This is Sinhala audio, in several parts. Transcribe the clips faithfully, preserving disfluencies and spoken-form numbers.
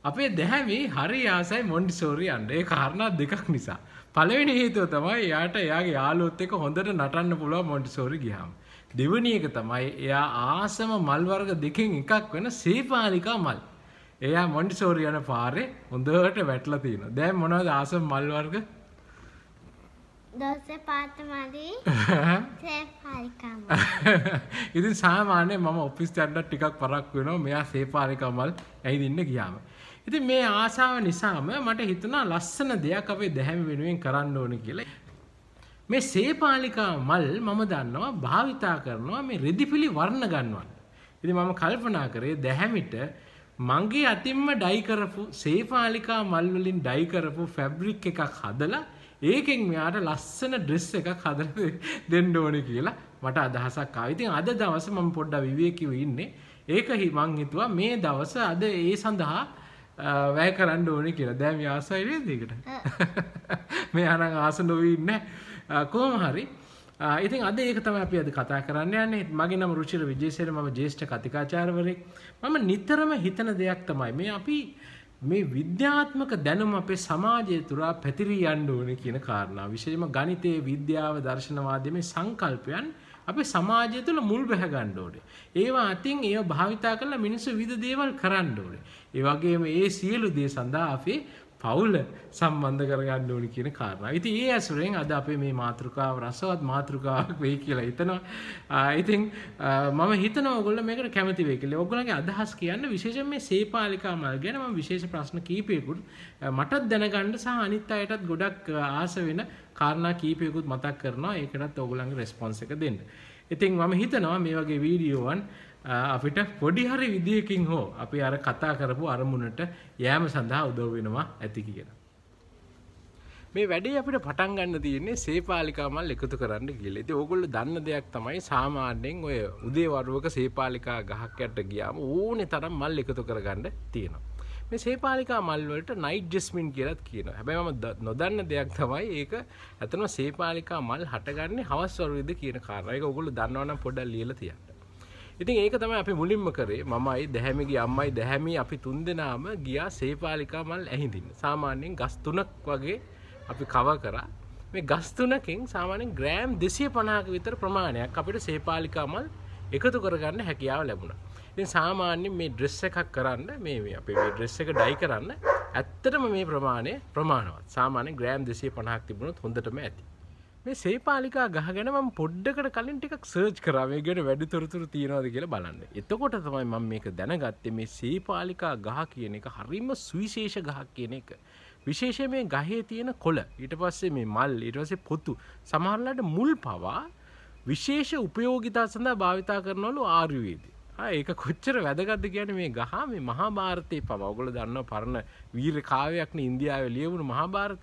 අපේ දැහැමි හරි ආසයි මොන්ටිසෝරි යන්න. ඒ කාරණා දෙකක් නිසා. පළවෙනි හේතුව තමයි එයාට එයාගේ යාළුවොත් එක්ක හොඳට නටන්න පුළුවන් මොන්ටිසෝරි ගියාම. දෙවෙනි එක තමයි එයා ආසම මල් වර්ග දෙකෙන් එකක් වෙන සේපාලිකා මල්. එයා මොන්ටිසෝරි යන පාරේ හොඳට වැටලා තියෙනවා. දැන් මොනවද ආසම මල් වර්ග? දොස්සේ පාතමලි සේපාලිකා මල්. ඉතින් සාමාන්‍යයෙන් මම ඔෆිස් යන්න ටිකක් පරක් වෙනවා මෙයා සේපාලිකා මල් ඇවිදින්න ගියාම. ඉතින් මේ ආසාව නිසාම මට හිතුණා ලස්සන දෙයක් අපේ දැහැමි වෙනුවෙන් කරන්න ඕනේ කියලා. මේ සේපාලිකා මල් මම දන්නවා භාවිතා කරනවා මේ රෙදිපිලි වර්ණ ගන්නවන්න. ඉතින් මම කල්පනා කරේ දැහැමිට මගේ අතින්ම ඩයි කරපු සේපාලිකා මල් වලින් ඩයි කරපු ෆැබ්‍රික් එකක් හදලා ඒකෙන් මෙයාට ලස්සන ඩ්‍රෙස් එකක් හදලා දෙන්න ඕනේ කියලා මට අදහසක් ආවා. ඉතින් අද දවසේ මම පොඩ්ඩක් විවේකීව ඉන්නේ. ඒක මං හිතුවා මේ දවස අද ඒ සඳහා වැය කරන්න ඕනේ කියලා. දැන් මේ ආසයි නේද ඒකට? මේ අනං ආස නොවි ඉන්නේ. කොහොම හරි ඉතින් අද ඒක තමයි අපි අද කතා කරන්න යන්නේ. මගේ නම රුචිර විජේසේන, මම ජ්‍යෙෂ්ඨ කතිකාචාර්යවරයෙක්. මම නිතරම හිතන දෙයක් තමයි මේ අපි මේ විද්‍යාත්මක දැනුම අපේ සමාජය තුරා පැතිරී යන්න ඕනේ කියන කාරණා. විශේෂයෙන්ම ගණිතයේ, විද්‍යාව, දර්ශනවාදයේ මේ සංකල්පයන් අපේ සමාජය තුළ මුල් බැහැ ගන්න ඕනේ. ඒවා අතින් ඒවා භාවිතා කරලා මිනිස්සු විවිධ දේවල් කරන්න ඕනේ. ඒ වගේම ඒ සියලු දේ සඳහා අපේ පවුල සම්බන්ධ කරගන්න ඕනේ කියන කාරණා. ඉතින් ඒ ඇසුරෙන් අද අපේ මේ මාතෘකාව රසවත් මාතෘකාවක් වෙයි කියලා හිතනවා. ඉතින් මම හිතනවා ඔයගොල්ලෝ මේකට කැමති වෙයි කියලා. ඔයගොල්ලන්ගේ අදහස් කියන්න විශේෂයෙන් මේ සේපාලිකා මල් ගැන මම විශේෂ ප්‍රශ්න කීපයකට මටත් දැනගන්න සහ අනිත් අයටත් ගොඩක් ආස වෙන කාරණා කීපයකුත් මතක් කරනවා. ඒකටත් ඔයගොල්ලන්ගේ රෙස්පොන්ස් එක දෙන්න. ඉතින් මම හිතනවා මේ වගේ වීඩියෝවන් අපිට පොඩි හරි විදියකින් හෝ අපි අර කතා කරපු අරමුණට යෑම සඳහා උදව් වෙනවා ඇති කියලා. මේ වැඩේ අපිට පටන් ගන්න තියෙන්නේ සේපාලිකා මල් එකතු කරන්න කියලා. ඉතින් ඕගොල්ලෝ දන්න දෙයක් තමයි සාමාන්‍යයෙන් ඔය උදේ වරුවක සේපාලිකා ගහක් යට ගියාම ඕනේ තරම් මල් එකතු කරගන්න තියෙනවා. මේ සේපාලිකා මල් වලට නයිට් ජස්මින් කියලාත් කියනවා. හැබැයි මම නොදන්න දෙයක් තමයි ඒක ඇත්තටම සේපාලිකා මල් හටගන්නේ හවස් වරුවේද කියන කාරණා. ඒක ඕගොල්ලෝ දන්නවනම් පොඩ්ඩක් ලියලා තියන්න. ඉතින් ඒක තමයි අපි මුලින්ම කරේ. මමයි දැහැමිගේ අම්මයි දැහැමි අපි තුන්දෙනාම ගියා සේපාලිකා මල් ඇහිඳින්න. සාමාන්‍යයෙන් ගස් තුනක් වගේ අපි කව කරා. මේ ගස් තුනකින් සාමාන්‍යයෙන් ග්‍රෑම් දෙසිය පනහක විතර ප්‍රමාණයක් අපිට සේපාලිකා මල් එකතු කරගන්න හැකියාව ලැබුණා. ඉතින් සාමාන්‍යයෙන් මේ ඩ්‍රෙස් එකක් කරන්න මේ මේ අපේ මේ ඩ්‍රෙස් එක ඩයි කරන්න ඇත්තටම මේ ප්‍රමාණය ප්‍රමාණවත්. සාමාන්‍යයෙන් ග්‍රෑම් දෙසිය පනහක් තිබුණොත් හොඳටම ඇති. මේ සේපාලිකා ගහ ගැන මම පොඩ්ඩකට කලින් ටිකක් සර්ච් කරා මේ ගැන වැඩි තොරතුරු තියනවාද කියලා බලන්න. එතකොට තමයි මම මේක දැනගත්තේ මේ සේපාලිකා ගහ කියන එක හරිම සුවිශේෂ ගහක් කියන එක. විශේෂයෙන් මේ ගහේ තියෙන කොළ, ඊට පස්සේ මේ මල්, ඊට පස්සේ පොතු, සමහරවිට මුල් පවා විශේෂ උපයෝගිතා සඳහා භාවිතා කරනවලු ආයුර්වේදයේ. ආ ඒක කොච්චර වැදගත්ද කියන්නේ මේ ගහ මේ මහා භාරතයේ පවා. ඔයගොල්ලෝ දන්නවා පරණ වීර කාව්‍යයක්නේ ඉන්දියාවේ ලියවුණු මහා භාරත.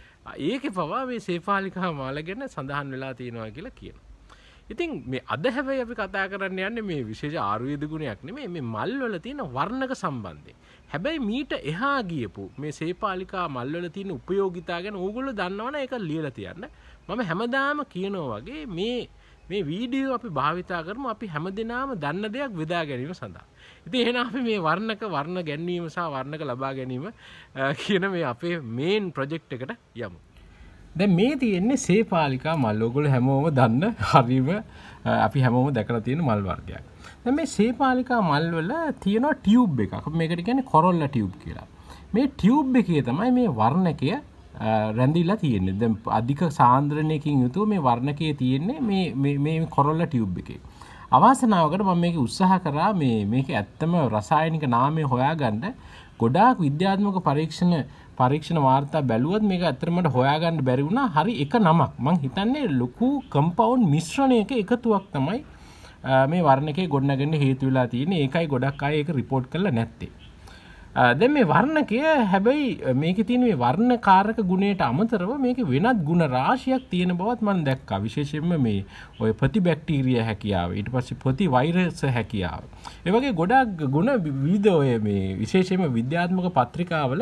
ඒකේ පවා මේ සේපාලිකා මල ගැන සඳහන් වෙලා තියෙනවා කියලා කියනවා. ඉතින් මේ අද හැබැයි අපි කතා කරන්න යන්නේ මේ විශේෂ ආයුර්වේද ගුණයක් නෙමෙයි, මේ මල් වල තියෙන වර්ණක සම්බන්ධය. හැබැයි මීට එහා ගියපු මේ සේපාලිකා මල් වල තියෙන උපයෝගිතා ගැන ඕගොල්ලෝ දන්නවනේ ඒක ලියලා තියන්න. මම හැමදාම කියනවා වගේ මේ මේ වීඩියෝ අපි භාවිතා කරමු අපි හැමදෙනාම දන්න දෙයක් බෙදා ගැනීම සඳහා. ඉතින් එහෙනම් අපි මේ වර්ණක වර්ණ ගැනීම සහ වර්ණක ලබා ගැනීම කියන මේ අපේ මේන් ප්‍රොජෙක්ට් එකට යමු. දැන් මේ තියෙන්නේ සේපාලිකා මල්. ඔයගොල්ලෝ හැමෝම දන්න හරිම අපි හැමෝම දැකලා තියෙන මල් වර්ගයක්. දැන් මේ සේපාලිකා මල් වල තියෙන ටියුබ් එකක්. අපි මේකට කියන්නේ කොරොල්ලා ටියුබ් කියලා. මේ ටියුබ් එකේ තමයි මේ වර්ණකය රැඳිලා තියෙන්නේ. දැන් අධික සාන්ද්‍රණයකින් යුතුව මේ වර්ණකයේ තියෙන්නේ මේ මේ මේ කොරොල්ලා ටියුබ් එකේ. අවාසනාවකට මම මේක උත්සාහ කරා මේ මේක ඇත්තම රසායනික නාමය හොයාගන්න. ගොඩාක් විද්‍යාත්මක පරීක්ෂණ පරීක්ෂණ වාර්තා බැලුවත් මේක ඇත්තටම හොයාගන්න බැරි වුණා. හරි එක නමක්. මං හිතන්නේ ලොකු කම්පවුන්ඩ් මිශ්‍රණයක එකතුවක් තමයි මේ වර්ණකයේ ගොඩනගන්න හේතු වෙලා තියෙන්නේ. ඒකයි ගොඩක් අය ඒක රිපෝට් කරලා නැත්තේ. දැන් මේ වර්ණකය හැබැයි මේකේ තියෙන මේ වර්ණකාරක ගුණයට අමතරව මේකේ වෙනත් ගුණ රාශියක් තියෙන බවත් මම දැක්කා. විශේෂයෙන්ම මේ ඔය ප්‍රතිබැක්ටීරියා හැකියාව, ඊට පස්සේ ප්‍රති වෛරස් හැකියාව. ඒ වගේ ගොඩක් ගුණ විවිධ ඔය මේ විශේෂයෙන්ම විද්‍යාත්මක පත්‍රිකාවල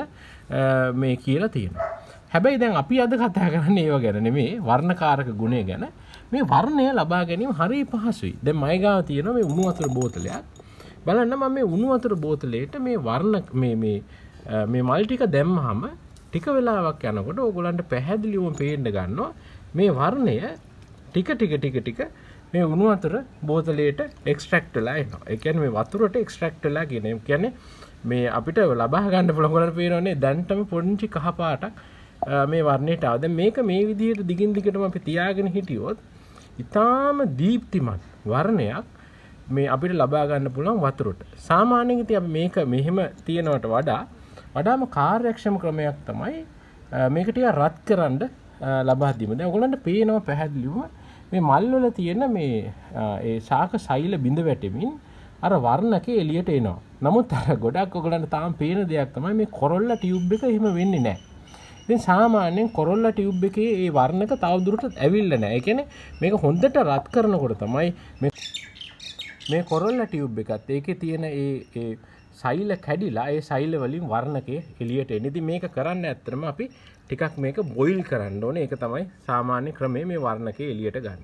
මේ කියලා තියෙනවා. හැබැයි දැන් අපි අද කතා කරන්නේ ඒව ගැන නෙමෙයි, වර්ණකාරක ගුණය ගැන. මේ වර්ණය ලබා ගැනීම හරිය පහසුයි. දැන් මයි ගාව තියෙනවා මේ උණු වතුර බෝතලයක්. බලන්න මම මේ උණු වතුර බෝතලයට මේ වර්ණ මේ මේ මේ මල් ටික දැම්මහම ටික වෙලාවක් යනකොට ඕගොල්ලන්ට පැහැදිලිවම පේන්න ගන්නවා මේ වර්ණය ටික ටික ටික ටික මේ උණු වතුර බෝතලයට එක්ස්ට්‍රැක්ට් වෙලා එනවා. ඒ කියන්නේ මේ වතුරට එක්ස්ට්‍රැක්ට් වෙලා කියන ඒ කියන්නේ මේ අපිට ලබා ගන්න පුළුවන් කරලා පේනවනේ දැන්ටම පොඩි කහ පාටක් මේ වර්ණයට ආව. දැන් මේක මේ විදිහට දිගින් දිගටම අපි තියාගෙන හිටියොත් ඊටාම දීප්තිමත් වර්ණයක් මේ අපිට ලබා ගන්න පුළුවන් වතුරට. සාමාන්‍යයෙන් ඉතින් අපි මේක මෙහෙම තියනවට වඩා වඩාම කාර්යක්ෂම ක්‍රමයක් තමයි මේක ටික රත් කරන්න ලබා දීම. දැන් ඔයගොල්ලන්ට පේනවා පැහැදිලිවම මේ මල් වල තියෙන මේ ඒ ශාක සෛල බිඳ වැටෙමින් අර වර්ණකේ එළියට එනවා. නමුත් අර ගොඩක් ඔයගොල්ලන්ට තාම පේන දෙයක් තමයි මේ කොරොල්ලා ටියුබ් එක එහෙම වෙන්නේ නැහැ. ඉතින් සාමාන්‍යයෙන් කොරොල්ලා ටියුබ් එකේ ඒ වර්ණක තවදුරටත් ඇවිල්ලා නැහැ. ඒ කියන්නේ මේක හොඳට රත් කරනකොට තමයි මේ මේ කොරොල්ලා ටියුබ් එකත් ඒකේ තියෙන ඒ ඒ සෛල කැඩිලා ඒ සෛල වලින් වර්ණකේ එළියට එන්නේ. ඉතින් මේක කරන්න ඇත්තටම අපි ටිකක් මේක බොයිල් කරන්න ඕනේ. ඒක තමයි සාමාන්‍ය ක්‍රමය මේ වර්ණකේ එළියට ගන්න.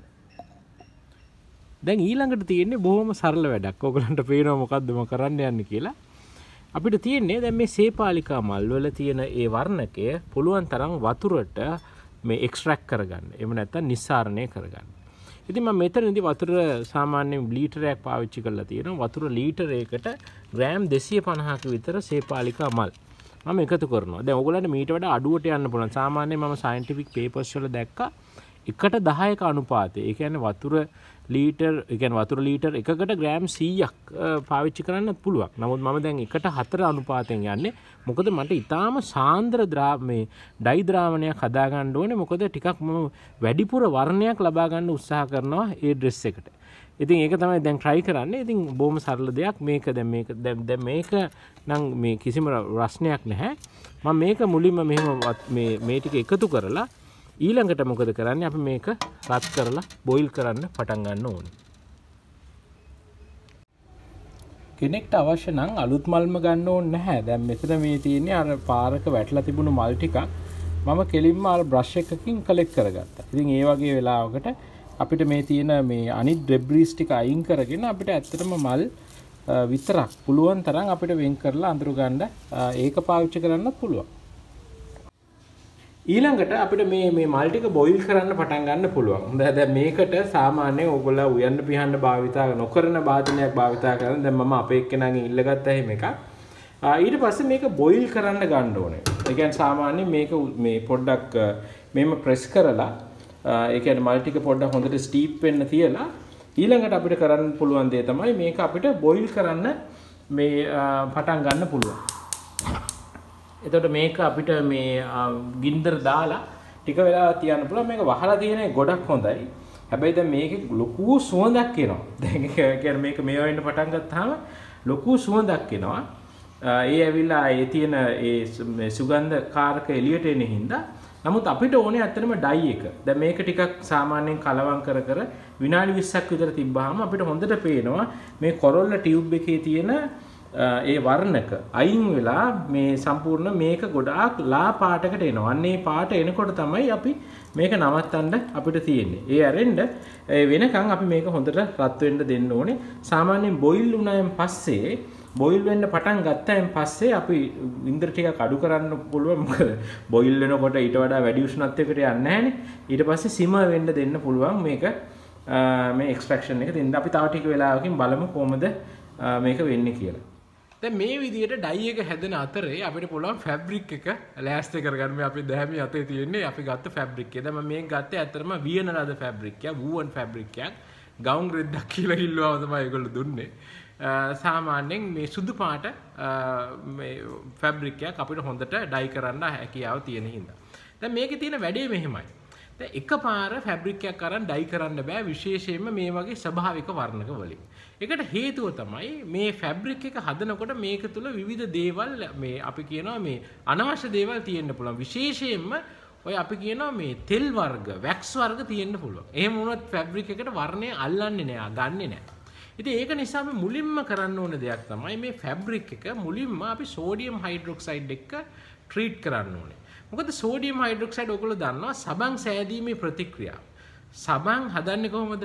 දැන් ඊළඟට තියෙන්නේ බොහොම සරල වැඩක්. ඔයගලන්ට පේනවා මොකද්ද මම කරන්න යන්නේ කියලා. අපිට තියෙන්නේ දැන් මේ සේපාලිකා මල් වල තියෙන ඒ වර්ණකය පුළුවන් තරම් වතුරට මේ එක්ස්ට්‍රැක්ට් කරගන්න. එහෙම නැත්නම් නිස්සාරණය කරගන්න. ඉතින් මම මෙතනදී වතුර සාමාන්‍යයෙන් ලීටරයක් පාවිච්චි කරලා තියෙනවා. වතුර ලීටරයකට ග්‍රෑම් දෙසිය පනහක විතර සේපාලිකා මල් මම එකතු කරනවා. දැන් ඔයගොල්ලන්ට මීට වඩා අඩුවට යන්න පුළුවන්. සාමාන්‍යයෙන් මම සයන්ටිෆික් පේපර්ස් වල දැක්කා එකට දහයක අනුපාතය. ඒ කියන්නේ වතුර ලීටර් ඒ කියන්නේ වතුර ලීටර් එකකට ග්‍රෑම් සීයක් පාවිච්චි කරන්න පුළුවන්. නමුත් මම දැන් එකට හතර අනුපාතයෙන් යන්නේ. මොකද මට ඊටාම සාන්ද්‍ර ද්‍රා මේ ඩයි ද්‍රාවණයක් හදා ගන්න ඕනේ. මොකද ටිකක් මම වැඩිපුර වර්ණයක් ලබා ගන්න උත්සාහ කරනවා ඒ ඩ්‍රෙස් එකට. ඉතින් ඒක තමයි දැන් try කරන්නේ. ඉතින් බොහොම සරල දෙයක් මේක දැන් මේක දැන් දැන් මේක නම් මේ කිසිම රස්නයක් නැහැ. මම මේක මුලින්ම මෙහෙම මේ මේ ටික එකතු කරලා ඊළඟට මොකද කරන්නේ අපි මේක රත් කරලා බොයිල් කරන්න පටන් ගන්න ඕනේ. කෙනෙක්ට අවශ්‍ය නම් අලුත් මල්ම ගන්න ඕනේ නැහැ. දැන් මෙතන මේ තියෙන්නේ අර පාරක වැටලා තිබුණු මල් ටිකක් මම කෙලින්ම අර බ්‍රෂ් එකකින් කලෙක්ට් කරගත්තා. ඉතින් ඒ වගේ වෙලාවකට අපිට මේ තියෙන මේ අනිත් ඩෙබ්‍රීස් ටික අයින් කරගෙන අපිට ඇත්තටම මල් විතරක් පුළුවන් තරම් අපිට වෙන් කරලා අඳුර ගන්න ඒක පාවිච්චි කරන්නත් පුළුවන්. ඊළඟට අපිට මේ මේ මල් ටික බොයිල් කරන්න පටන් ගන්න පුළුවන්. හොඳයි දැන් මේකට සාමාන්‍යයෙන් ඕගොල්ලෝ උයන්න පිහන්න භාවිතා නොකරන වාදනයක් භාවිතා කරන දැන් මම අපේ එක්කෙනාගෙන් ඉල්ලගත්තා එහෙම එකක්. ඊට පස්සේ මේක බොයිල් කරන්න ගන්න ඕනේ. ඒ කියන්නේ සාමාන්‍යයෙන් මේක මේ පොඩ්ඩක් මෙහෙම ප්‍රෙස් කරලා ඒ කියන්නේ මල් ටික පොඩ්ඩක් හොඳට ස්ටීප් වෙන්න තියලා ඊළඟට අපිට කරන්න පුළුවන් දේ තමයි මේක අපිට බොයිල් කරන්න මේ පටන් ගන්න පුළුවන්. එතකොට මේක අපිට මේ ගින්දර දාලා ටික වෙලාවක් තියන්න පුළුවන්. මේක වහලා තියෙන ගොඩක් හොඳයි. හැබැයි දැන් මේකේ ලොකු සුවඳක් එනවා. දැන් ඒ කියන්නේ මේක මේ වෙන්න පටන් ගත්තාම ලොකු සුවඳක් එනවා. ඒ ඇවිල්ලා ඒ තියෙන ඒ සුගන්ධ කාරක එළියට එන හින්දා නමුත් අපිට ඕනේ ඇත්තටම ඩයි එක. දැන් මේක ටිකක් සාමාන්‍යයෙන් කලවම් කර කර විනාඩි විස්සක් විතර තිබ්බාම අපිට හොඳට පේනවා මේ කොරොල්ලා ටියුබ් එකේ තියෙන ඒ වර්ණක අයින් වෙලා මේ සම්පූර්ණ මේක ගොඩාක් ලා පාටකට එනවා. අන්න ඒ පාට එනකොට තමයි අපි මේක නවත්තන්න අපිට තියෙන්නේ. ඒ ඇරෙන්න වෙනකන් අපි මේක හොඳට රත් වෙන්න දෙන්න ඕනේ. සාමාන්‍යයෙන් බොයිල් වුණායින් පස්සේ බොයිල් වෙන්න පටන් ගත්තායින් පස්සේ අපි ඉන්ද්‍ර ටිකක් අඩු කරන්න පුළුවන්. මොකද බොයිල් වෙනකොට ඊට වඩා වැඩි උෂ්ණත්වයකට යන්නේ නැහැනේ. ඊට පස්සේ සිමර් වෙන්න දෙන්න පුළුවන් මේක මේ එක්ස්ට්‍රැක්ෂන් එක දෙන්න. අපි තව ටික වෙලාවකින් බලමු කොහොමද මේක වෙන්නේ කියලා. දැන් මේ විදිහට ඩයි එක හැදෙන අතරේ අපිට පුළුවන් ෆැබ්‍රික් එක ලෑස්ති කරගන්න. මේ අපි දැහැමි අතේ තියෙන්නේ අපි ගත්ත ෆැබ්‍රික් එක. දැන් මම මේක ගත්තේ ඇත්තටම වියන ලද ෆැබ්‍රික් එකක්, වූවන් ෆැබ්‍රික් එකක්. ගවුම් රෙද්දක් කියලා කිල්ලුවම තමයි ඒගොල්ලෝ දුන්නේ. සාමාන්‍යයෙන් මේ සුදු පාට මේ ෆැබ්‍රික් එකක් අපිට හොඳට ඩයි කරන්න හැකියාව තියෙන හින්දා. දැන් මේකේ තියෙන වැඩේ මෙහෙමයි. දැන් එකපාර ෆැබ්‍රික් එකක් අරන් ඩයි කරන්න බෑ, විශේෂයෙන්ම මේ වගේ ස්වභාවික වර්ණක වලින්. ඒකට හේතුව තමයි මේ ෆැබ්‍රික් එක හදනකොට මේක තුල විවිධ දේවල් මේ අපි කියනවා මේ අනවශ්‍ය දේවල් තියෙන්න පුළුවන්. විශේෂයෙන්ම ඔය අපි කියනවා මේ තෙල් වර්ග, වැක්ස් වර්ග තියෙන්න පුළුවන්. එහෙම වුණොත් ෆැබ්‍රික් එකට වර්ණය අල්ලන්නේ නෑ, ගන්නෙ නෑ. ඉතින් ඒක නිසා අපි මුලින්ම කරන්න ඕන දෙයක් තමයි මේ ෆැබ්‍රික් එක මුලින්ම අපි සෝඩියම් හයිඩ්‍රොක්සයිඩ් එක්ක ට්‍රීට් කරන්න ඕනේ. මොකද සෝඩියම් හයිඩ්‍රොක්සයිඩ් ඔයගොල්ලෝ දන්නවා සබන් සෑදීමේ ප්‍රතික්‍රියාව. සබන් හදන්නේ කොහොමද?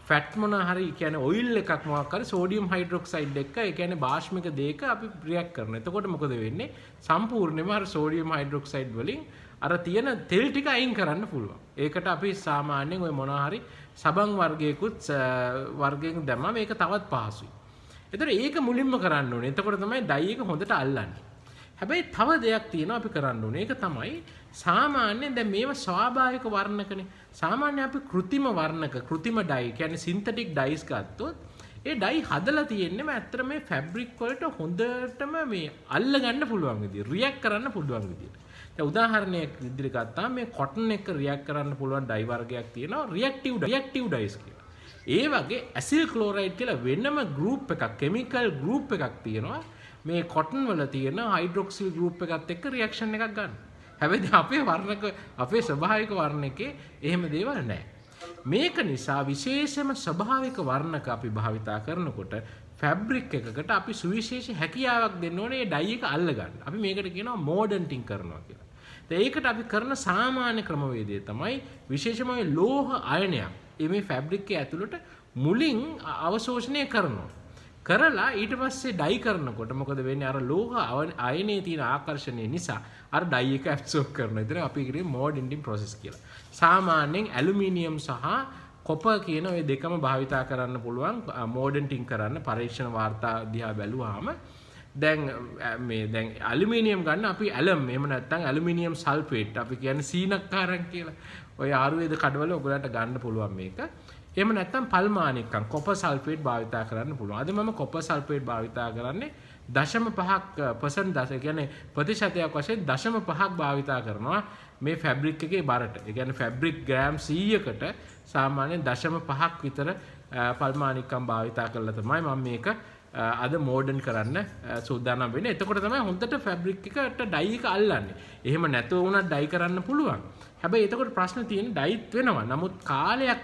ෆැට් මොන හරි කියන්නේ ඔයිල් එකක් මොකක් හරි සෝඩියම් හයිඩ්‍රොක්සයිඩ් එක ඒ කියන්නේ භාෂ්මික දෙයක අපි රියැක්ට් කරනවා. එතකොට මොකද වෙන්නේ? සම්පූර්ණයෙන්ම අර සෝඩියම් හයිඩ්‍රොක්සයිඩ් වලින් අර තියෙන තෙල් ටික අයින් කරන්න පුළුවන්. ඒකට අපි සාමාන්‍යයෙන් ඔය මොන හරි සබන් වර්ගයකුත් වර්ගයෙන් දැම්මම මේක තවත් පහසුයි. එතකොට ඒක මුලින්ම කරන්න ඕනේ. එතකොට තමයි ඩයි එක හොඳට අල්ලන්නේ. හැබැයි තව දෙයක් තියෙනවා අපි කරන්න ඕනේ. ඒක තමයි සාමාන්‍යයෙන් දැන් මේවා ස්වාභාවික වර්ණකනේ. සාමාන්‍ය අපි કૃතිම වර්ණක, કૃතිම ඩයි කියන්නේ සින්තටික් ඩයිස් ගත්තොත් ඒ ඩයි හදලා තියෙන්නේම ඇත්තට මේ ෆැබ්‍රික් වලට හොඳටම මේ අල්ල ගන්න පුළුවන් විදියට, රියැක්ට් කරන්න පුළුවන් විදියට. දැන් උදාහරණයක් විදිහට ගත්තාම මේ කොටන් එක රියැක්ට් කරන්න පුළුවන් ඩයි වර්ගයක් තියෙනවා රියැක්ටිව් රියැක්ටිව් ඩයිස් කියලා. ඒ වගේ ඇසිල් ක්ලෝරයිඩ් කියලා වෙනම ගෲප් එකක්, කෙමිකල් ගෲප් එකක් තියෙනවා. මේ කොටන් වල තියෙන හයිඩ්‍රොක්සිල් ගෲප් එකත් එක්ක රියැක්ෂන් එකක් ගන්න. හැබැයි අපේ වර්ණක අපේ ස්වභාවික වර්ණකේ එහෙම දේවල් නැහැ. මේක නිසා විශේෂම ස්වභාවික වර්ණක අපි භාවිතා කරනකොට ෆැබ්‍රික් එකකට අපි සුවිශේෂ හැකියාවක් දෙන්න ඕනේ මේ ඩයි එක අල්ල ගන්න. අපි මේකට කියනවා මෝඩන්ටින් කරනවා කියලා. දැන් ඒකට අපි කරන සාමාන්‍ය ක්‍රමවේදය තමයි විශේෂම ලෝහ අයනයක් මේ ෆැබ්‍රික් එකේ ඇතුළට මුලින් අවශෝෂණය කරනවා. කරලා ඊට පස්සේ ඩයි කරනකොට මොකද වෙන්නේ? අර ලෝහ අයනයේ තියෙන ආකර්ෂණය නිසා අර ඩයි එක ඇබ්සෝබ් කරනවා. ඉතින් අපි කියන්නේ මෝඩන්ටින් ප්‍රොසෙස් කියලා. සාමාන්‍යයෙන් ඇලුමිනියම් සහ කොපර් කියන ওই දෙකම භාවිතා කරන්න පුළුවන් මෝඩන්ටින් කරන්න. පරීක්ෂණ වාර්තා දිහා බැලුවාම දැන් මේ දැන් ඇලුමිනියම් ගන්න අපි ඇලම් එහෙම නැත්නම් ඇලුමිනියම් සල්ෆේට් අපි කියන්නේ සීනක්කාරන් කියලා. ඔය ආයුර්වේද කඩවල ඔයගලන්ට ගන්න පුළුවන් මේක. එහෙම නැත්නම් පල්මානිකම් කොපර් සල්ෆේට් භාවිතා කරන්න පුළුවන්. අද මම කොපර් සල්ෆේට් භාවිතා කරන්නේ දශම පහක් පර්සන්ට් දශ කියන්නේ ප්‍රතිශතයක් වශයෙන් දශම පහක් භාවිතා කරනවා මේ ෆැබ්‍රික් එකේ බරට. ඒ කියන්නේ ෆැබ්‍රික් ග්‍රෑම් සීයකට සාමාන්‍යයෙන් දශම පහක් විතර පල්මානිකම් භාවිතා කරලා තමයි මම මේක අද මෝඩර්න් කරන්න සූදානම් වෙන්නේ. එතකොට තමයි හොඳට ෆැබ්‍රික් එකට ඩයි එක අල්ලන්නේ. එහෙම නැතුව වුණත් ඩයි කරන්න පුළුවන්. හැබැයි එතකොට ප්‍රශ්න තියෙන්නේ ඩයිත් වෙනවා. නමුත් කාලයක්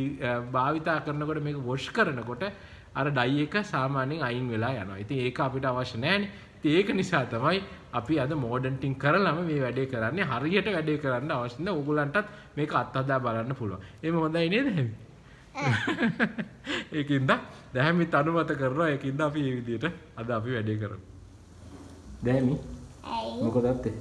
භාවිතා කරනකොට මේක වොෂ් කරනකොට අර ඩයි එක සාමාන්‍යයෙන් අයින් වෙලා යනවා. ඉතින් ඒක අපිට අවශ්‍ය නැහැනේ. ඉතින් ඒක නිසා තමයි අපි අද මෝඩර්න්ටින් කරලම මේ වැඩේ කරන්නේ. හරියට වැඩේ කරන්න අවශ්‍ය නැහැ. ඕගොල්ලන්ටත් මේක අත්හදා බලන්න පුළුවන්. එහෙම හොඳයි නේද හැමි? ඒකින්ද දැහැමිත් අනුමත කරනවා. ඒකින්ද අපි මේ විදිහට අද අපි වැඩේ කරමු. දැහැමි මොකද අත්තේ?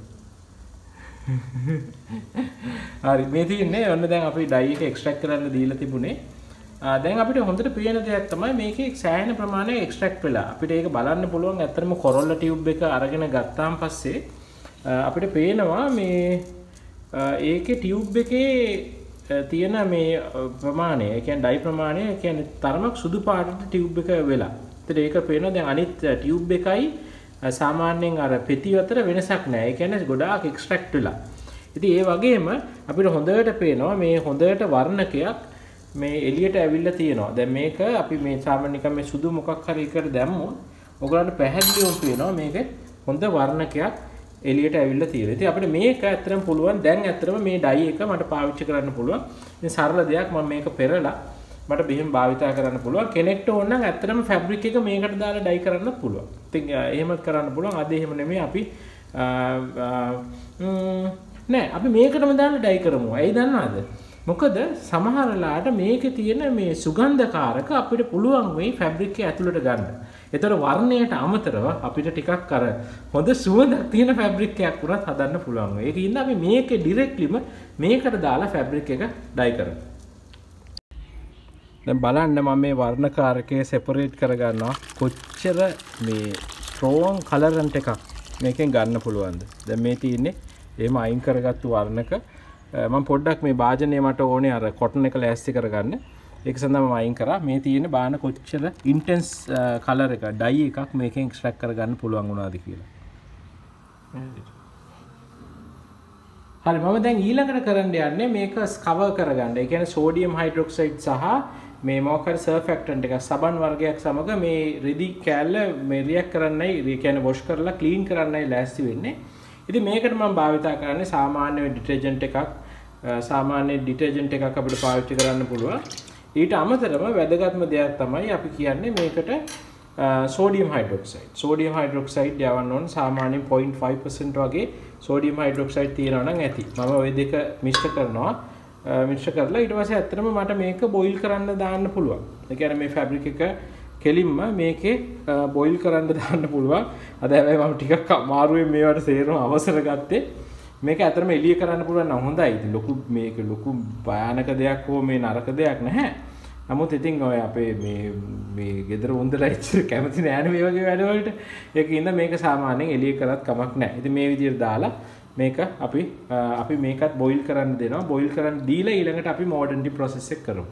හරි මේ තියෙන්නේ ඔන්න දැන් අපි ඩයි එක එක්ස්ට්‍රැක්ට් කරන්න දීලා තිබුණේ. දැන් අපිට හොඳට පේන දෙයක් තමයි මේකේ සෑහෙන ප්‍රමාණයක් එක්ස්ට්‍රැක්ට් වෙලා. අපිට ඒක බලන්න පුළුවන්. ඇත්තටම කොරොල්ලා ටියුබ් එක අරගෙන ගත්තාන් පස්සේ අපිට පේනවා මේ ඒකේ ටියුබ් එකේ තියෙන මේ ප්‍රමාණය, ඒ කියන්නේ ඩයි ප්‍රමාණය, ඒ කියන්නේ තරමක් සුදු පාටට ටියුබ් එක වෙලා. ඒත් ඒක පේනවා දැන් අනිත් ටියුබ් එකයි සාමාන්‍යයෙන් අර පෙති අතර වෙනසක් නැහැ. ඒ කියන්නේ ගොඩාක් එක්ස්ට්‍රැක්ට් වෙලා. ඉතින් ඒ වගේම අපිට හොඳට පේනවා මේ හොඳට වර්ණකයක් මේ එළියට ඇවිල්ලා තියෙනවා. දැන් මේක අපි මේ සාමාන්‍යයෙන් මේ සුදු මොකක් හරි එකට දැම්මොත් ඔයගලන්ට පැහැදිලිවම පේනවා මේක හොඳ වර්ණකයක් එළියට ඇවිල්ලා තියෙනවා. ඉතින් අපිට මේක ඇත්තටම පුළුවන් දැන් ඇත්තටම මේ ඩයි එක මට පාවිච්චි කරන්න පුළුවන්. ඉතින් සරල දෙයක් මම මේක පෙරලා මට බෙහෙම භාවිතා කරන්න පුළුවන්. කෙනෙක්ට ඕන නම් ඇත්තටම ෆැබ්‍රික් එක මේකට දාලා ඩයි කරන්නත් පුළුවන්. ඉතින් එහෙමත් කරන්න පුළුවන්. අද එහෙම නෙමෙයි අපි නෑ අපි මේකටම දාලා ඩයි කරමු. ඇයි දන්නවද? මොකද සමහර වෙලාවට මේකේ තියෙන මේ සුගන්ධකාරක අපිට පුළුවන් වෙයි ෆැබ්‍රික් එක ඇතුළට ගන්න. ඒතර වර්ණයට අමතරව අපිට ටිකක් අර හොඳ සුවඳක් තියෙන ෆැබ්‍රික් එකක් උනත් හදන්න පුළුවන් වෙයි. ඒකින්ද අපි මේකේ ඩිරෙක්ට්ලිම මේකට දාලා ෆැබ්‍රික් එක ඩයි කරමු. දැන් බලන්න මම මේ වර්ණකාරකයේ සෙපරේට් කරගන්නවා කොච්චර මේ ස්ට්‍රෝං කලරන්ට් එකක් මේකෙන් ගන්න පුළුවන්ද. දැන් මේ තියෙන්නේ එහෙම අයින් කරගත්තු වර්ණක. මම පොඩ්ඩක් මේ භාජනය මට ඕනේ අර කොටන් එක ලෑස්ති කරගන්න. ඒක සඳහා මම අයින් කරා. මේ තියෙන බාන කොච්චර ඉන්ටෙන්ස් කලර් එක ඩයි එකක් මේකෙන් එක්ස්ට්‍රැක්ට් කරගන්න පුළුවන් වුණාද කියලා. හරි මම දැන් ඊළඟට කරන්න යන්නේ මේක කවර් කරගන්න. ඒ කියන්නේ සෝඩියම් හයිඩ්‍රොක්සයිඩ් සහ මේ මොකක්ද සර්ෆැක්ටන්ට් එක සබන් වර්ගයක් සමග මේ රෙදි කෑල්ල මේ රියැක්ට් කරන්නයි, ඒ කියන්නේ වොෂ් කරලා ක්ලීන් කරන්නයි ලෑස්ති වෙන්නේ. ඉතින් මේකට මම භාවිතා කරන්නේ සාමාන්‍ය ඩිටර්ජන්ට් එකක්. සාමාන්‍ය ඩිටර්ජන්ට් එකක් අපිට පාවිච්චි කරන්න පුළුවන්. ඊට අමතරව වැදගත්ම දෙයක් තමයි අපි කියන්නේ මේකට සෝඩියම් හයිඩ්‍රොක්සයිඩ්. සෝඩියම් හයිඩ්‍රොක්සයිඩ් යවන්න ඕන සාමාන්‍යයෙන් zero point five percent වගේ සෝඩියම් හයිඩ්‍රොක්සයිඩ් තියෙනවා නම් ඇති. මම ওই දෙක මිශ්‍ර කරනවා. මිශ්‍ර කරලා ඊට පස්සේ ඇත්තටම මට මේක බොයිල් කරන්න දාන්න පුළුවන්. ඒ කියන්නේ මේ ෆැබ්‍රික් එක කෙලින්ම මේකේ බොයිල් කරන්න දාන්න පුළුවන්. අද හැබැයි මම ටිකක් අමාරුවෙන් මේවට සේරම අවසර ගත්තේ. මේක ඇත්තටම එළිය කරන්න පුළුවන් නම් හොඳයි. ඉතින් ලොකු මේක ලොකු භයානක දෙයක් හෝ මේ නරක දෙයක් නැහැ. නමුත් ඉතින් ඔය අපේ මේ මේ ගෙදර උන්දලා ඉච්චර කැමති නෑනේ මේ වගේ වැඩවලට. ඒක ඉන්න මේක සාමාන්‍යයෙන් එළිය කරත් කමක් නැහැ. ඉතින් මේ විදිහට දාලා මේක අපි අපි මේකත් බොයිල් කරන්න දෙනවා. බොයිල් කරන්න දීලා ඊළඟට අපි මෝඩර්න් ප්‍රොසෙස් එක කරමු.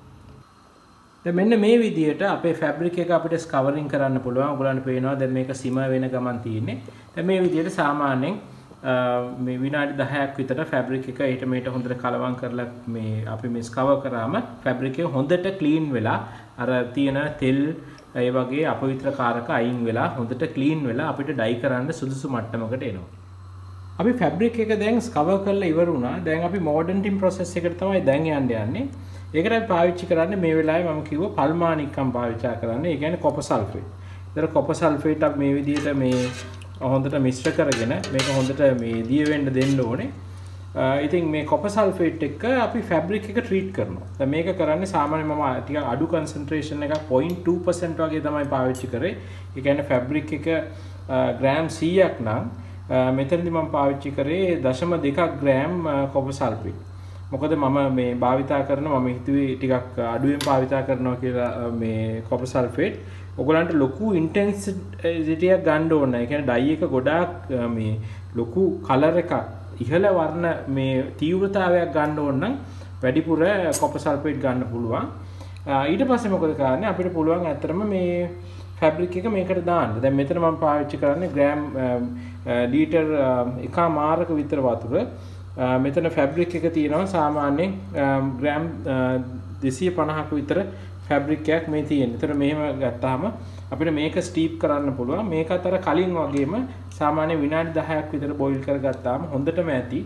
දැන් මෙන්න මේ විදිහට අපේ ෆැබ්‍රික් එක අපිට ස්කවරින් කරන්න පුළුවන්. ඔයගොල්ලන්ට පේනවා දැන් මේක සිම වෙන ගමන් තියෙන්නේ. දැන් මේ විදිහට සාමාන්‍යයෙන් මේ විනාඩි දහයක් විතර ෆැබ්‍රික් එක ඊට මේට හොඳට කලවම් කරලා මේ අපි මේ ස්කවර් කරාම ෆැබ්‍රික් එක හොඳට ක්ලීන් වෙලා අර තියෙන තෙල් ඒ වගේ අපවිත්‍ර කාරක අයින් වෙලා හොඳට ක්ලීන් වෙලා අපිට ඩයි කරන්න සුදුසු මට්ටමකට එනවා. අපි ෆැබ්‍රික් එක දැන් ස්කවර් කරලා ඉවර වුණා. දැන් අපි මෝඩර්න් ටින් ප්‍රොසෙස් එකට තමයි දැන් යන්න යන්නේ. ඒකට අපි පාවිච්චි කරන්නේ මේ වෙලාවේ මම කිව්වා පල්මානික්කම් පාවිච්චි කරන්න. ඒ කියන්නේ කොපර් සල්ෆේට්. ඒතර කොපර් සල්ෆේට් අපි මේ විදිහට මේ හොඳට මිශ්‍ර කරගෙන මේක හොඳට මේ දිය වෙන්න දෙන්න ඕනේ. ඉතින් මේ කොපර් සල්ෆේට් එක අපි ෆැබ්‍රික් එක ට්‍රීට් කරනවා. දැන් මේක කරන්නේ සාමාන්‍යයෙන් මම ටිකක් අඩු කන්සන්ට්‍රේෂන් එකක් zero point two percent වගේ තමයි පාවිච්චි කරේ. ඒ කියන්නේ ෆැබ්‍රික් එක ග්‍රෑම් සීයක් නම් මෙතනදී මම පාවිච්චි කරේ දශම දෙකක් ග්‍රෑම් කොපර් සල්ෆේට්. මොකද මම මේ භාවිතා කරන මම හිතුවේ ටිකක් අඩුවෙන් භාවිතා කරනවා කියලා මේ කොපර් සල්ෆේට්. ඔයගලන්ට ලොකු ඉන්ටෙන්සිටියක් ගන්න ඕන. ඒ කියන්නේ ඩයි එක ගොඩාක් මේ ලොකු කලර් එකක් ඉහළ වර්ණ මේ තීව්‍රතාවයක් ගන්න ඕන නම් වැඩිපුර කොපර් සල්ෆේට් ගන්න පුළුවන්. ඊට පස්සේ මොකද කරන්නේ අපිට පුළුවන් ඇත්තටම මේ ෆැබ්‍රික් එක මේකට දාන්න. දැන් මෙතන මම පාවිච්චි කරන්නේ ග්‍රෑම් ලීටර් එකමාරක විතර වතුර. මෙතන ෆැබ්‍රික් එක තියෙනවා සාමාන්‍යයෙන් ග්‍රෑම් දෙසිය පනහක විතර ෆැබ්‍රික් එකක් මේ තියෙන. ඒතර මෙහෙම ගත්තාම අපිට මේක ස්ටීප් කරන්න පුළුවන්. මේකත් අර කලින් වගේම සාමාන්‍ය විනාඩි දහයක් විතර බොයිල් කරගත්තාම හොඳටම ඇති.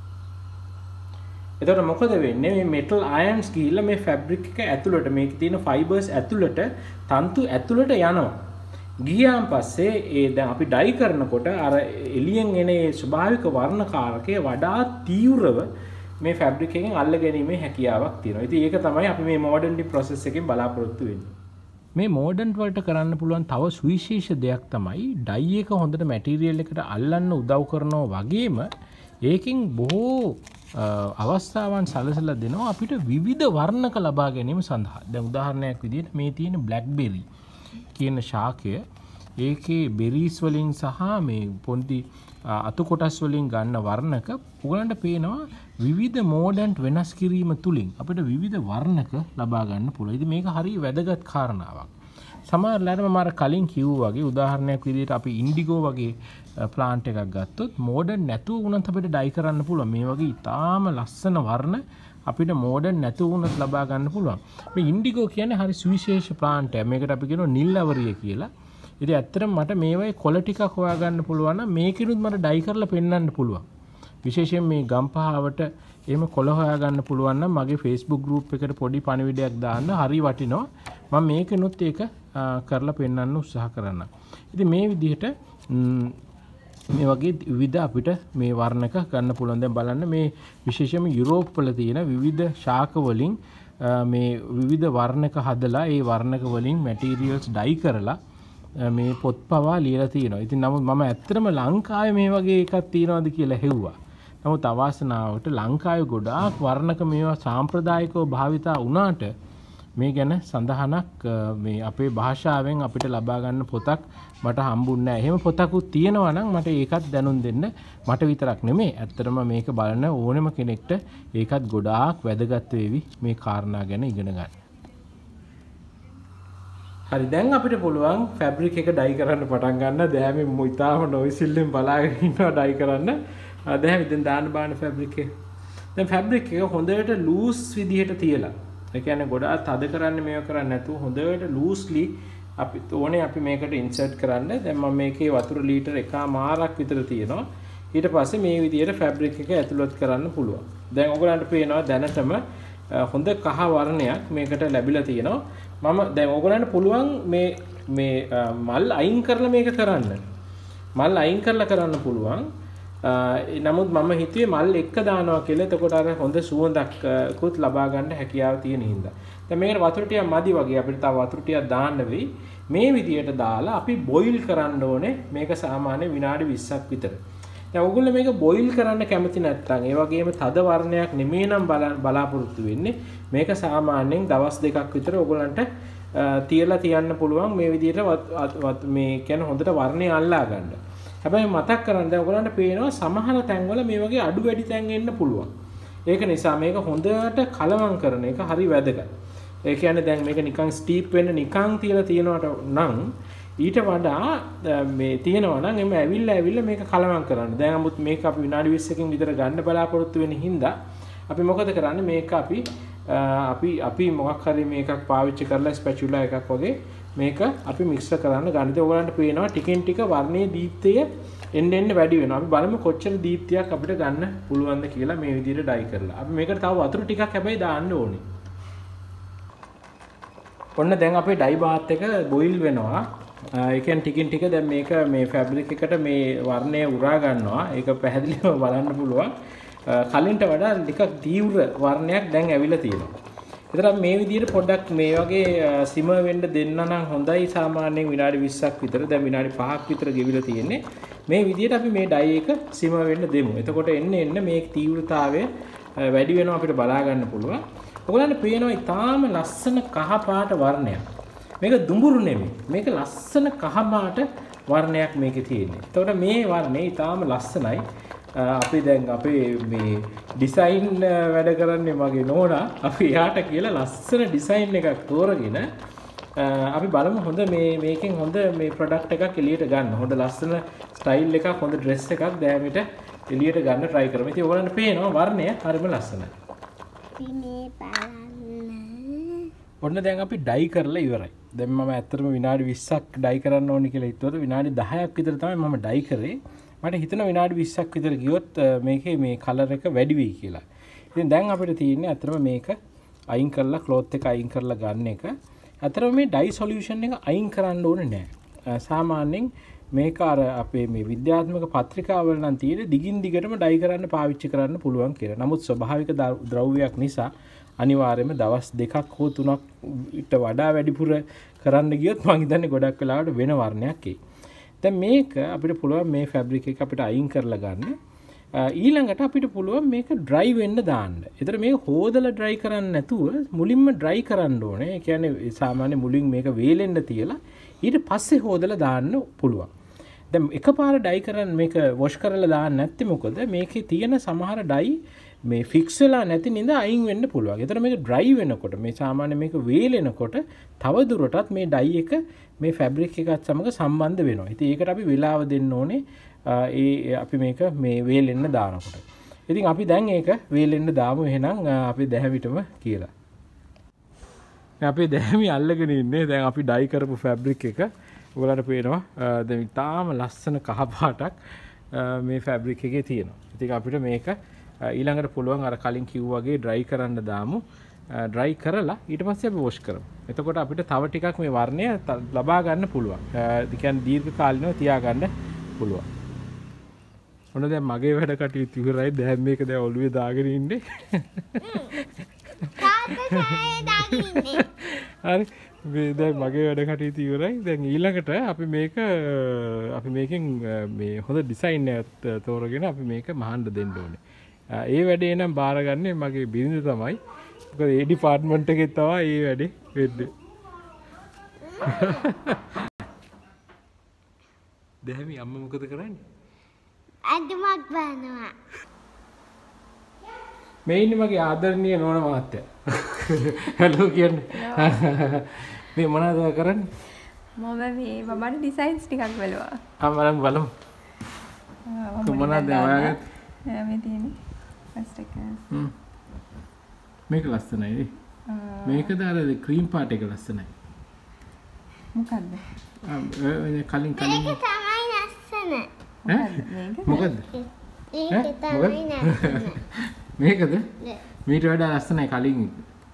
එතකොට මොකද වෙන්නේ මේ මෙටල් අයන්ස් ගිහිල්ලා මේ ෆැබ්‍රික් එක ඇතුළට මේකේ තියෙන ෆයිබර්ස් ඇතුළට තන්තු ඇතුළට යනවා. ගියාන් පස්සේ ඒ දැන් අපි ඩයි කරනකොට අර එළියෙන් එන ඒ ස්වභාවික වර්ණකාරකය වඩා තීව්‍රව මේ ෆැබ්‍රික් එකෙන් අල්ල ගැනීමේ හැකියාවක් තියෙනවා. ඉතින් ඒක තමයි අපි මේ මෝඩර්න් ඩි ප්‍රොසෙස් එකෙන් බලාපොරොත්තු වෙන්නේ. මේ මෝඩර්න් වලට කරන්න පුළුවන් තව සුවිශේෂ දෙයක් තමයි ඩයි එක හොඳට මැටීරියල් එකට අල්ලන්න උදව් කරනවා වගේම ඒකෙන් බොහෝ අවස්ථාවන් සලසලා දෙනවා අපිට විවිධ වර්ණක ලබා ගැනීම සඳහා. දැන් උදාහරණයක් විදිහට මේ තියෙන බ්ලැක්බෙරි කියන ශාකය ඒකේ බෙරීස් වලින් සහ මේ පොන්ති අතු කොටස් වලින් ගන්න වර්ණක උගලන්ට පේනවා විවිධ මෝඩන්ට් වෙනස් කිරීම තුලින් අපිට විවිධ වර්ණක ලබා ගන්න පුළුවන්. ඉතින් මේක හරිය වැදගත් කාරණාවක්. සමහරවිට මම අර කලින් කිව්වා වගේ උදාහරණයක් විදිහට අපි ඉන්ඩිගෝ වගේ ප්ලාන්ට් එකක් ගත්තොත් මෝඩර්න් නැතුව වුණත් අපිට ඩයි කරන්න පුළුවන්. මේ වගේ ඉතාම ලස්සන වර්ණ අපිට මෝඩර්න් නැතුව වුණත් ලබා ගන්න පුළුවන්. මේ ඉන්ඩිගෝ කියන්නේ හරි සුවිශේෂ ප්ලාන්ට් එකක්. මේකට අපි කියනවා නිල් අවරිය කියලා. ඉතින් ඇත්තටම මට මේ වගේ කොළ ටිකක් හොයාගන්න පුළුවන් නම් මේකිනුත් මට ඩයි කරලා පෙන්වන්න පුළුවන්. විශේෂයෙන් මේ ගම්පහවට එහෙම කොළ හොයාගන්න පුළුවන් නම් මගේ Facebook group එකට පොඩි පණිවිඩයක් දාන්න හරි වටිනවා. මම මේකිනුත් ඒක කරලා පෙන්වන්න උත්සාහ කරනවා. ඉතින් මේ විදිහට මේ වගේ විවිධ අපිට මේ වර්ණක ගන්න පුළුවන්. දැන් බලන්න මේ විශේෂයෙන්ම යුරෝප් වල තියෙන විවිධ ශාක වලින් මේ විවිධ වර්ණක හදලා ඒ වර්ණක වලින් මැටීරියල්ස් ඩයි කරලා මේ පොත් පවා ලියලා තියෙනවා. ඉතින් නමුත් මම ඇත්තටම ලංකාවේ මේ වගේ එකක් තියෙනවද කියලා හෙව්වා. නමුත් අවාසනාවට ලංකාවේ ගොඩාක් වර්ණක මේවා සාම්ප්‍රදායිකව භාවිතා වුණාට මේ ගැන සඳහනක් මේ අපේ භාෂාවෙන් අපිට ලබා ගන්න පොතක් මට හම්බුන්නේ නැහැ. එහෙම පොතකුත් තියෙනවා නම් මට ඒකත් දැනුම් දෙන්න. මට විතරක් නෙමෙයි ඇත්තටම මේක බලන ඕනෙම කෙනෙක්ට ඒකත් ගොඩාක් වැදගත් වේවි මේ කාරණා ගැන ඉගෙන ගන්න. හරි දැන් අපිට පුළුවන් ෆැබ්‍රික් එක ඩයි කරන්න පටන් ගන්න. දැන් මේ මොයිතාම නොයිසිල්ලෙන් බලාගෙන ඉන්නවා ඩයි කරන්න. දැන් ඉතින් දාන්න බාන ෆැබ්‍රික් එක. දැන් ෆැබ්‍රික් එක හොඳට ලූස් විදිහට තියලා. ඒ කියන්නේ ගොඩාක් තද කරන්නේ මේව කරන්නේ නැතුව හොඳට ලූස්ලි අපි ඕනේ අපි මේකට ඉන්සර්ට් කරන්න. දැන් මම මේකේ වතුර ලීටර් එකමාරක් විතර තියෙනවා. ඊට පස්සේ මේ විදිහට ෆැබ්‍රික් එක ඇතුළත් කරන්න පුළුවන්. දැන් ඔයගලන්ට පේනවා දැනටම හොඳ කහ වර්ණයක් මේකට ලැබිලා තියෙනවා. මම දැන් ඔයගලන්ට පුළුවන් මේ මේ මල් අයින් කරලා මේක කරන්න. මල් අයින් කරලා කරන්න පුළුවන්. නමුත් මම හිතුවේ මල් එක්ක දානවා කියලා. එතකොට අර හොඳ සුවඳක්කුත් ලබා ගන්න හැකියාව තියෙන හින්දා. දැන් මේකට වතුර ටිකක් මදි වගේ අපිට තව වතුර ටිකක් දාන්න වෙයි. මේ විදියට දාලා අපි බොයිල් කරන්න ඕනේ. මේක සාමාන්‍ය විනාඩි විස්සක් විතර. දැන් ඔයගොල්ලෝ මේක බොයිල් කරන්න කැමති නැත්නම් ඒ වගේම තද වර්ණයක් නෙමෙයි නම් බලාපොරොත්තු වෙන්නේ. මේක සාමාන්‍යයෙන් දවස් දෙකක් විතර ඔයගොල්ලන්ට තියලා තියන්න පුළුවන් මේ විදියට මේ කියන්නේ හොඳට වර්ණය අල්ලා ගන්න. හැබැයි මතක් කරගන්න දැන් ඔයගොල්ලන්ට පේනවා සමහර තැන්වල මේ වගේ අඩු වැඩි තැන් එන්න පුළුවන්. ඒක නිසා මේක හොඳට කලවම් කරන එක හරි වැදගත්. ඒ කියන්නේ දැන් මේක නිකන් ස්ටීප් වෙන්න නිකන් තියලා තියනවට නම් ඊට වඩා මේ තියෙනවා නම් එමෙ ඇවිල්ලා ඇවිල්ලා මේක කලවම් කරන්න. දැන් 아무ත් මේක අපි විනාඩි විස්සකින් විතර ගන්න බලාපොරොත්තු වෙන හින්දා අපි මොකද කරන්නේ මේක අපි අපි අපි මොකක් හරි මේකක් පාවිච්චි කරලා ස්පැචුලා එකක් වගේ මේක අපි මික්ස් කරන්න ගන්න. ඒක ඔයගලන්ට පේනවා ටිකෙන් ටික වර්ණයේ දීප්තිය එන්න එන්න වැඩි වෙනවා. අපි බලමු කොච්චර දීප්තියක් අපිට ගන්න පුළුවන්ද කියලා මේ විදිහට ඩයි කරලා. අපි මේකට තව වතුර ටිකක් හැබැයි දාන්න ඕනේ. ඔන්න දැන් අපේ ඩයි බාත් එක බොයිල් වෙනවා. ඒ කියන්නේ ටිකින් ටික දැන් මේක මේ ෆැබ්‍රික් එකට මේ වර්ණය උරා ගන්නවා. ඒක පැහැදිලිව බලන්න පුළුවන්. කලින්ට වඩා ටිකක් තීව්‍ර වර්ණයක් දැන් ඇවිල්ලා තියෙනවා. ඒතර මේ විදිහට පොඩ්ඩක් මේ වගේ සිමර් වෙන්න දෙන්න නම් හොඳයි. සාමාන්‍යයෙන් විනාඩි විස්සක් විතර දැන් විනාඩි පහක් විතර ගෙවිලා තියෙන්නේ. මේ විදිහට අපි මේ ඩයි එක සිමර් වෙන්න දෙමු. එතකොට එන්න එන්න මේ තීව්‍රතාවය වැඩි වෙනවා අපිට බලා ගන්න පුළුවන්. ඔයගොල්ලන්ට පේනවා ඊටාම ලස්සන කහ පාට වර්ණයක්. මේක දුඹුරු නෙමෙයි. මේක ලස්සන කහ පාට වර්ණයක් මේකේ තියෙන්නේ. එතකොට මේ වර්ණය ඊටාම ලස්සනයි. අපි දැන් අපේ මේ ඩිසයින් වැඩ කරන්නේ මගේ නෝනා. අපි එයාට කියලා ලස්සන ඩිසයින් එකක් තෝරගෙන අපි බලමු හොඳ මේ මේකෙන් හොඳ මේ ප්‍රොඩක්ට් එකක් එළියට ගන්න. හොඳ ලස්සන ස්ටයිල් එකක් හොඳ ඩ්‍රෙස් එකක් දැමිට එළියට ගන්න try කරමු. ඉතින් ඔයගොල්ලන්ට පේනවා වර්ණය හරිම ලස්සනයි. මේ බලන්න. ඔන්න දැන් අපි ඩයි කරලා ඉවරයි. දැන් මම ඇත්තටම විනාඩි විස්සක් ඩයි කරන්න ඕනේ කියලා හිතුවද විනාඩි දහයක් විතර තමයි මම ඩයි කරේ. මට හිතෙනවා විනාඩි විස්සක් විතර ගියොත් මේකේ මේ කලර් එක වැඩි වෙයි කියලා. ඉතින් දැන් අපිට තියෙන්නේ අතරම මේක අයින් කරලා ක්ලොත් එක අයින් කරලා ගන්න එක. අතරම මේ ඩයි සොලියුෂන් එක අයින් කරන්න ඕනේ නැහැ. සාමාන්‍යයෙන් මේක අර අපේ මේ විද්‍යාත්මක පත්‍රිකාවල නම් තියෙන්නේ දිගින් දිගටම ඩයි කරන්න පාවිච්චි කරන්න පුළුවන් කියලා. නමුත් ස්වභාවික ද්‍රව්‍යයක් නිසා අනිවාර්යයෙන්ම දවස් දෙකක් හෝ තුනක් ඊට වඩා වැඩිපුර කරන්න ගියොත් මම හිතන්නේ ගොඩක් වෙලාවට වෙන වර්ණයක් එයි. දැන් මේක අපිට පුළුවන් මේ ෆැබ්‍රික් එක අපිට අයින් කරලා ගන්න. ඊළඟට අපිට පුළුවන් මේක ඩ්‍රයි වෙන්න දාන්න. ඒතර මේක හොදලා ඩ්‍රයි කරන්නේ නැතුව මුලින්ම ඩ්‍රයි කරන්න ඕනේ. ඒ කියන්නේ සාමාන්‍ය මුලින් මේක වේලෙන්න තියලා ඊට පස්සේ හොදලා දාන්න පුළුවන්. දැන් එකපාර ඩයි කරන් මේක වොෂ් කරලා දාන්න නැත්නම් මොකද මේකේ තියෙන සමහර ඩයි මේ ෆික්ස් වෙලා නැති නින්ද අයින් වෙන්න පුළුවන්. ඒතර මේක ඩ්‍රයි වෙනකොට මේ සාමාන්‍ය මේක වේලෙනකොට තව දුරටත් මේ ඩයි එක මේ ෆැබ්‍රික් එකත් සමග සම්බන්ධ වෙනවා. ඉතින් ඒකට අපි වෙලාව දෙන්න ඕනේ. ඒ අපි මේක මේ වේලෙන්න දානකොට. ඉතින් අපි දැන් ඒක වේලෙන්න දාමු එහෙනම් අපි දැහැමිටම කියලා. අපි දැහැමි අල්ලගෙන ඉන්නේ. දැන් අපි ඩයි කරපු ෆැබ්‍රික් එක ඔයාලට පේනවා දැන් තාම ලස්සන කහ පාටක් මේ ෆැබ්‍රික් එකේ තියෙනවා. ඉතින් අපිට මේක ඊළඟට පුළුවන් අර කලින් කිව්වා වගේ ඩ්‍රයි කරන්න දාමු. ඩ්‍රයි කරලා ඊට පස්සේ අපි වොෂ් කරමු. එතකොට අපිට තව ටිකක් මේ වර්ණය ලබා ගන්න පුළුවන්. ඒ කියන්නේ දීර්ඝ කාලිනව තියාගන්න පුළුවන්. ඔන්න දැන් මගේ වැඩ කටයුතු ඉවරයි. දැන් මේක දැන් ඔළුවේ දාගෙන ඉන්නේ. තාත්තේ දාගෙන ඉන්නේ. හරි. මේ දැන් මගේ වැඩ කටයුතු ඉවරයි. දැන් ඊළඟට අපි මේක අපි මේකෙන් මේ හොඳ ඩිසයින් එකක් තෝරගෙන අපි මේක මහන්න දෙන්න ඕනේ. ඒ වැඩේ නම් බාරගන්නේ මගේ බිරිඳ තමයි. මොකද ඒ ඩිපාර්ට්මන්ට් එකේ තමයි ඒ වැඩේ වෙන්නේ. දැහැමි අම්මා මොකද කරන්නේ? අඳුමක් බලනවා. මේ ඉන්නේ මගේ ආදරණීය නෝනා මහත්තයා. හලෝ කියන්නේ. මේ මොනවද කරන්නේ? මම මේ මමට ඩිසයින්ස් ටිකක් බලුවා. ආ බලමු බලමු. මොනවද ඔයාගේ? මේ තියෙන්නේ. ෆස්ට් එක. හ්ම්. මේක ලස්සනයි. මේකද අර ක්‍රීම් පාට එක ලස්සනයි. මොකද්ද? ආ කලින් කලින් මේක තමයි ලස්සන. මොකද්ද? මේක තමයි ලස්සන. මේකද? මීට වඩා ලස්සනයි කලින් එක.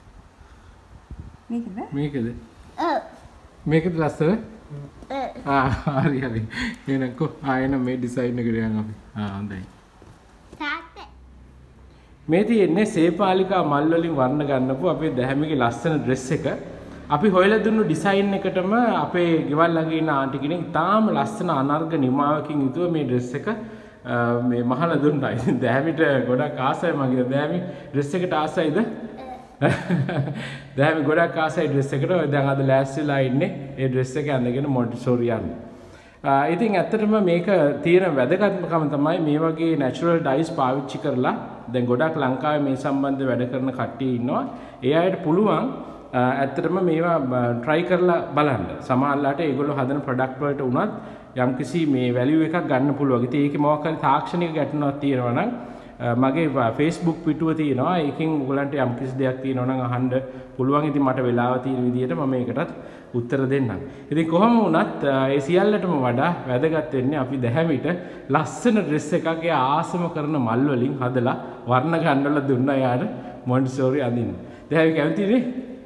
මේකද? මේකද? ඔව්. මේකද ලස්සන? ඔව්. ආ හරි හරි. එහෙනම් කො ආ එන මේ ඩිසයින් එකට යන් අපි. ආ හොඳයි. මේ තියෙන්නේ සේපාලිකා මල් වලින් වර්ණ ගන්නපු අපේ දැහැමිගේ ලස්සන ඩ්‍රෙස් එක. අපි හොයලා දුන්නු ඩිසයින් එකටම අපේ ගෙවල් ළඟ ඉන්න ආන්ටි කෙනෙක් තාම ලස්සන අනර්ග නිමාවකින් යුතුව මේ ඩ්‍රෙස් එක මේ මහලා දුන්නා. ඉතින් දැහැමිට ගොඩක් ආසයි මගේ දැහැමි ඩ්‍රෙස් එකට ආසයිද? දැහැමි ගොඩක් ආසයි ඩ්‍රෙස් එකට. දැන් අද ලෑස්තිලා ඉන්නේ ඒ ඩ්‍රෙස් එක අඳගෙන මොන්ටිසෝරි යන්නේ. ඉතින් ඇත්තටම මේක තියෙන වැදගත්කම තමයි මේ වගේ නැචරල් ඩයිස් පාවිච්චි කරලා දැන් ගොඩක් ලංකාවේ මේ සම්බන්ධ වැඩ කරන කට්ටිය ඉන්නවා. ඒ අයට පුළුවන් ඇත්තටම මේවා try කරලා බලන්න. සමහරවිට ඒගොල්ලෝ හදන product වලට උනත් යම්කිසි මේ value එකක් ගන්න පුළුවන්. ඉතින් ඒකේ මොකක් හරි තාක්ෂණික ගැටලුවක් තියෙනවා නම් මගේ Facebook පිටුව තියෙනවා. ඒකෙන් ඔයගලන්ට යම්කිසි දෙයක් තියෙනවා නම් අහන්න පුළුවන්. ඉතින් මට වෙලාව තියෙන විදිහට මම ඒකටත් උත්තර දෙන්නම්. ඉතින් කොහොම වුණත් ඒ සියල්ලටම වඩා වැදගත් වෙන්නේ අපි දැහැමිට ලස්සන ඩ්‍රෙස් එකක් ඒ ආසම කරන මල් වලින් හදලා වර්ණ ගන්නවල දුන්නා යාට මොන්ටිසෝරි අඳින්න. දැහැමි කැමතිනේ?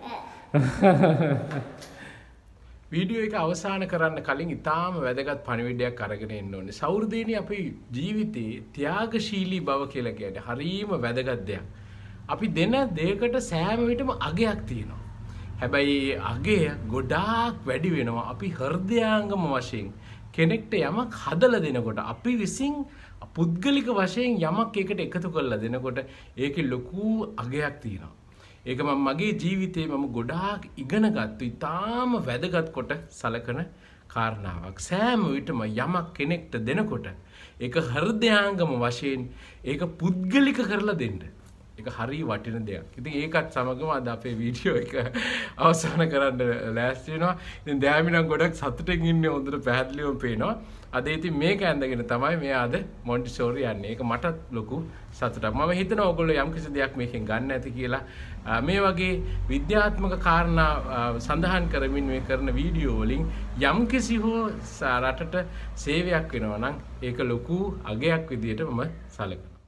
වීඩියෝ එක අවසන් කරන්න කලින් ඉතාම වැදගත් පණිවිඩයක් අරගෙන එන්න ඕනේ. සෞර්දේනි අපේ ජීවිතේ ත්‍යාගශීලී බව කියලා කියන්නේ හරීම වැදගත් දෙයක්. අපි දෙන දෙයකට සෑම විටම අගයක් තියෙනවා. හැබැයි අගය ගොඩාක් වැඩි වෙනවා අපි හෘදයාංගම වශයෙන් කෙනෙක්ට යමක් හදලා දෙනකොට අපි විසින් පුද්ගලික වශයෙන් යමක් එකට එකතු කරලා දෙනකොට ඒකේ ලොකු අගයක් තියෙනවා. ඒක මම මගේ ජීවිතේ මම ගොඩාක් ඉගෙන ගත්තු ඉතාම වැදගත් කොට සලකන කාරණාවක්. සෑම විටම යමක් කෙනෙක්ට දෙනකොට ඒක හෘදයාංගම වශයෙන් ඒක පුද්ගලික කරලා දෙන්න. ඒක හරි වටින දෙයක්. ඉතින් ඒකත් සමගම අද අපේ වීඩියෝ එක අවසන් කරන්න ලෑස්ති වෙනවා. ඉතින් දැහැමි නම් ගොඩක් සතුටින් ඉන්නේ හොඳට පැහැදිලිවම පේනවා. අද ඉතින් මේක ඇඳගෙන තමයි මෙයා අද මොන්ටිසෝරි යන්නේ. ඒක මටත් ලොකු සතුටක්. මම හිතනවා ඔයගොල්ලෝ යම් කිසි දෙයක් මේකෙන් ගන්න ඇති කියලා. මේ වගේ විද්‍යාත්මක කාරණා සඳහන් කරමින් මේ කරන වීඩියෝ වලින් යම් කිසි හෝ රටට සේවයක් වෙනවා නම් ඒක ලොකු අගයක් විදියට මම සැලකනවා.